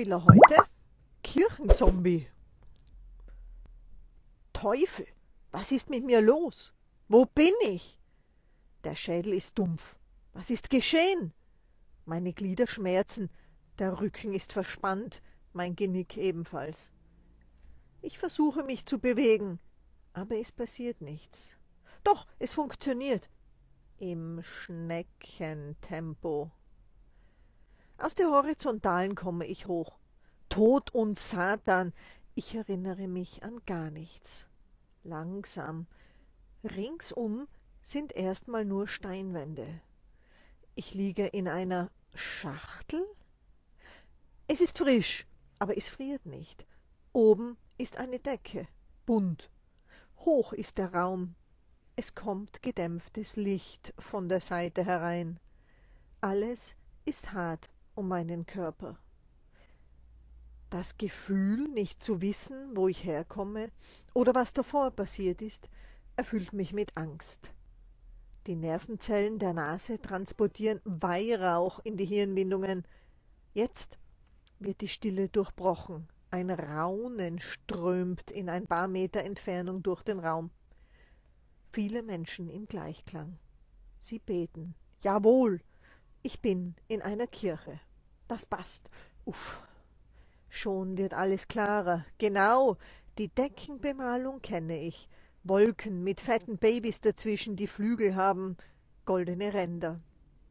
will heute? Kirchenzombie. Teufel, was ist mit mir los? Wo bin ich? Der Schädel ist dumpf. Was ist geschehen? Meine Glieder schmerzen, der Rücken ist verspannt, mein Genick ebenfalls. Ich versuche mich zu bewegen, aber es passiert nichts. Doch, es funktioniert. Im Schneckentempo. Aus der Horizontalen komme ich hoch. Tod und Satan, ich erinnere mich an gar nichts. Langsam. Ringsum sind erstmal nur Steinwände. Ich liege in einer Schachtel? Es ist frisch, aber es friert nicht. Oben ist eine Decke, bunt. Hoch ist der Raum. Es kommt gedämpftes Licht von der Seite herein. Alles ist hart um meinen Körper. Das Gefühl, nicht zu wissen, wo ich herkomme oder was davor passiert ist, erfüllt mich mit Angst. Die Nervenzellen der Nase transportieren Weihrauch in die Hirnwindungen. Jetzt wird die Stille durchbrochen. Ein Raunen strömt in ein paar Meter Entfernung durch den Raum. Viele Menschen im Gleichklang. Sie beten. Jawohl, ich bin in einer Kirche. Das passt. Uff. Schon wird alles klarer. Genau, die Deckenbemalung kenne ich. Wolken mit fetten Babys dazwischen, die Flügel haben, goldene Ränder.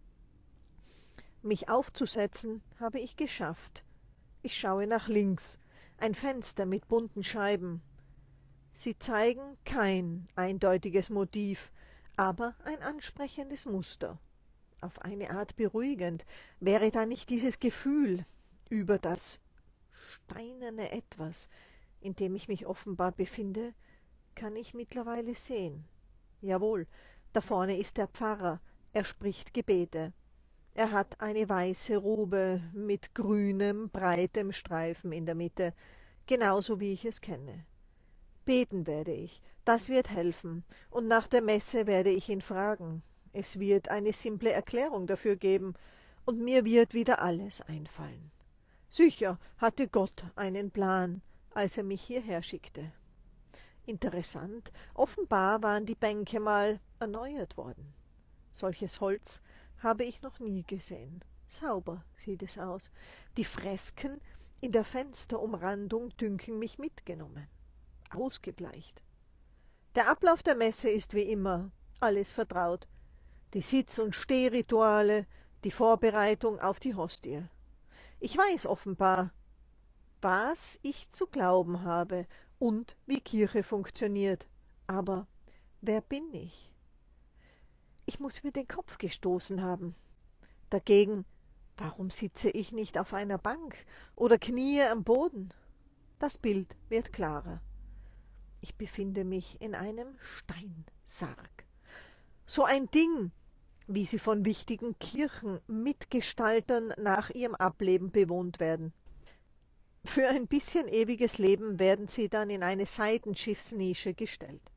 Mich aufzusetzen habe ich geschafft. Ich schaue nach links. Ein Fenster mit bunten Scheiben. Sie zeigen kein eindeutiges Motiv, aber ein ansprechendes Muster. Auf eine Art beruhigend. Wäre da nicht dieses Gefühl über das steinerne Etwas, in dem ich mich offenbar befinde, kann ich mittlerweile sehen. Jawohl, da vorne ist der Pfarrer, er spricht Gebete. Er hat eine weiße Robe mit grünem, breitem Streifen in der Mitte, genauso wie ich es kenne. Beten werde ich, das wird helfen, und nach der Messe werde ich ihn fragen. Es wird eine simple Erklärung dafür geben, und mir wird wieder alles einfallen. Sicher hatte Gott einen Plan, als er mich hierher schickte. Interessant, offenbar waren die Bänke mal erneuert worden. Solches Holz habe ich noch nie gesehen. Sauber sieht es aus. Die Fresken in der Fensterumrandung dünken mich mitgenommen. Ausgebleicht. Der Ablauf der Messe ist wie immer, alles vertraut. Die Sitz- und Stehrituale, die Vorbereitung auf die Hostie. Ich weiß offenbar, was ich zu glauben habe und wie Kirche funktioniert. Aber wer bin ich? Ich muss mir den Kopf gestoßen haben. Dagegen, warum sitze ich nicht auf einer Bank oder kniee am Boden? Das Bild wird klarer. Ich befinde mich in einem Steinsarg. So ein Ding, wie sie von wichtigen Kirchenmitgestaltern nach ihrem Ableben bewohnt werden. Für ein bisschen ewiges Leben werden sie dann in eine Seitenschiffsnische gestellt.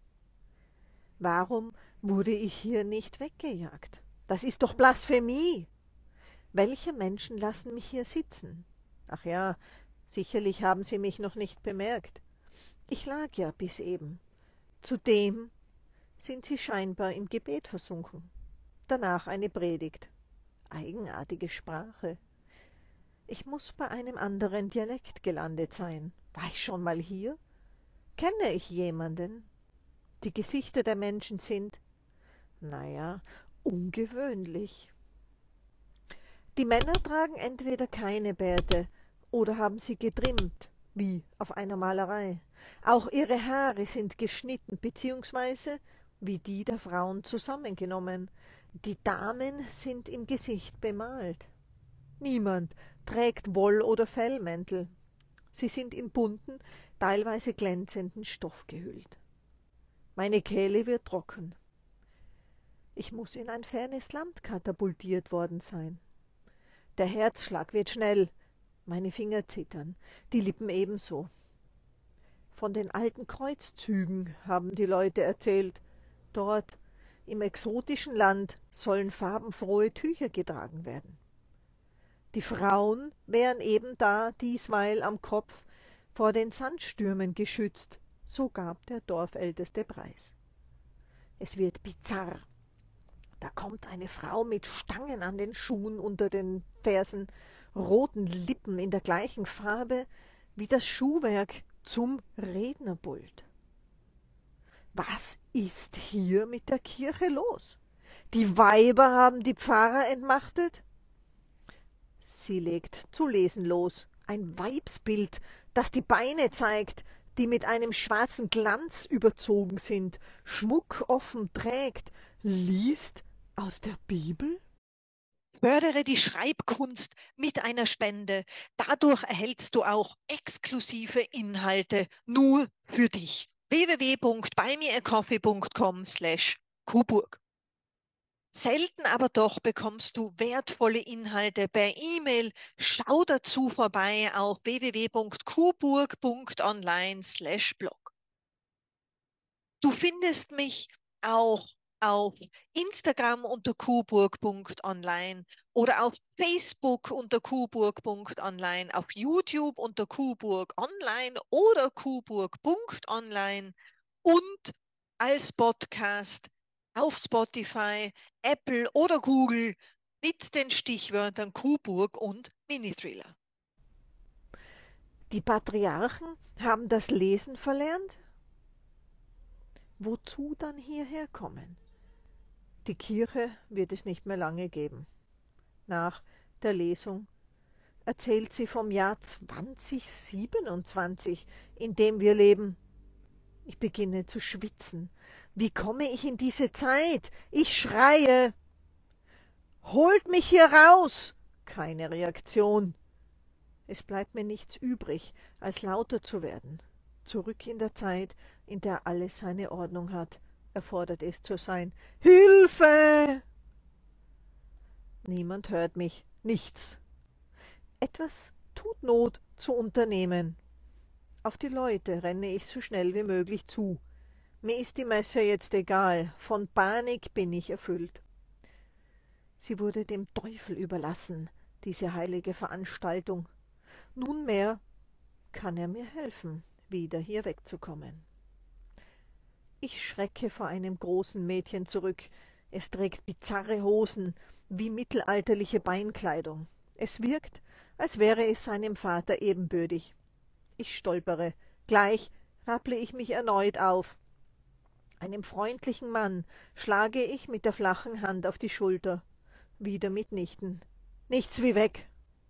Warum wurde ich hier nicht weggejagt? Das ist doch Blasphemie! Welche Menschen lassen mich hier sitzen? Ach ja, sicherlich haben sie mich noch nicht bemerkt. Ich lag ja bis eben. Zudem sind sie scheinbar im Gebet versunken. Danach eine Predigt. Eigenartige Sprache. Ich muß bei einem anderen Dialekt gelandet sein. War ich schon mal hier? Kenne ich jemanden? Die Gesichter der Menschen sind, naja, ungewöhnlich. Die Männer tragen entweder keine Bärte oder haben sie getrimmt, wie auf einer Malerei. Auch ihre Haare sind geschnitten beziehungsweise wie die der Frauen zusammengenommen. Die Damen sind im Gesicht bemalt. Niemand trägt Woll- oder Fellmäntel. Sie sind in bunten, teilweise glänzenden Stoff gehüllt. Meine Kehle wird trocken. Ich muß in ein fernes Land katapultiert worden sein. Der Herzschlag wird schnell, meine Finger zittern, die Lippen ebenso. Von den alten Kreuzzügen haben die Leute erzählt. Dort, im exotischen Land, sollen farbenfrohe Tücher getragen werden. Die Frauen wären eben da diesmal am Kopf vor den Sandstürmen geschützt, so gab der Dorfälteste preis. Es wird bizarr. Da kommt eine Frau mit Stangen an den Schuhen unter den Fersen, roten Lippen in der gleichen Farbe wie das Schuhwerk zum Rednerpult. Was ist hier mit der Kirche los? Die Weiber haben die Pfarrer entmachtet? Sie legt zu lesen los. Ein Weibsbild, das die Beine zeigt, die mit einem schwarzen Glanz überzogen sind, Schmuck offen trägt, liest aus der Bibel? Fördere die Schreibkunst mit einer Spende. Dadurch erhältst du auch exklusive Inhalte nur für dich. www.buymeacoffee.com/Coburg. Selten aber doch bekommst du wertvolle Inhalte per E-Mail. Schau dazu vorbei auf www.coburg.online/blog. Du findest mich auch auf Instagram unter kuburg.online oder auf Facebook unter kuburg.online, auf YouTube unter kuburg.online oder kuburg.online und als Podcast auf Spotify, Apple oder Google mit den Stichwörtern Kuburg und Minithriller. Die Patriarchen haben das Lesen verlernt? Wozu dann hierher kommen? Die Kirche wird es nicht mehr lange geben. Nach der Lesung erzählt sie vom Jahr 2027, in dem wir leben. Ich beginne zu schwitzen. Wie komme ich in diese Zeit? Ich schreie. Holt mich hier raus! Keine Reaktion. Es bleibt mir nichts übrig, als lauter zu werden. Zurück in der Zeit, in der alles seine Ordnung hat, erfordert es zu sein. Hilfe! Niemand hört mich, nichts. Etwas tut Not zu unternehmen. Auf die Leute renne ich so schnell wie möglich zu. Mir ist die Messe jetzt egal, von Panik bin ich erfüllt. Sie wurde dem Teufel überlassen, diese heilige Veranstaltung. Nunmehr kann er mir helfen, wieder hier wegzukommen. Ich schrecke vor einem großen Mädchen zurück. Es trägt bizarre Hosen wie mittelalterliche Beinkleidung. Es wirkt, als wäre es seinem Vater ebenbürtig. Ich stolpere. Gleich rapple ich mich erneut auf. Einem freundlichen Mann schlage ich mit der flachen Hand auf die Schulter. Wieder mitnichten. Nichts wie weg.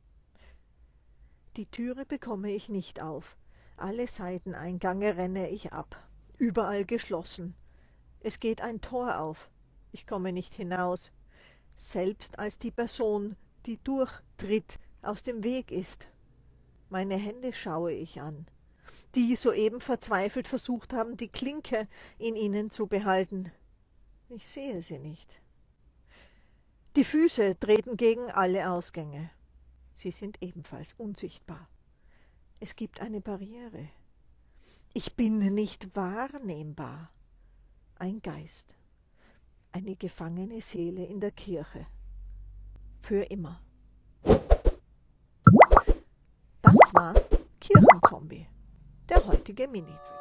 Die Türe bekomme ich nicht auf. Alle Seiteneingange renne ich ab. Überall geschlossen. Es geht ein Tor auf. Ich komme nicht hinaus. Selbst als die Person, die durchtritt, aus dem Weg ist. Meine Hände schaue ich an, die soeben verzweifelt versucht haben, die Klinke in ihnen zu behalten. Ich sehe sie nicht. Die Füße treten gegen alle Ausgänge. Sie sind ebenfalls unsichtbar. Es gibt eine Barriere. Ich bin nicht wahrnehmbar. Ein Geist. Eine gefangene Seele in der Kirche. Für immer. Das war Kirchenzombie, der heutige Minithriller.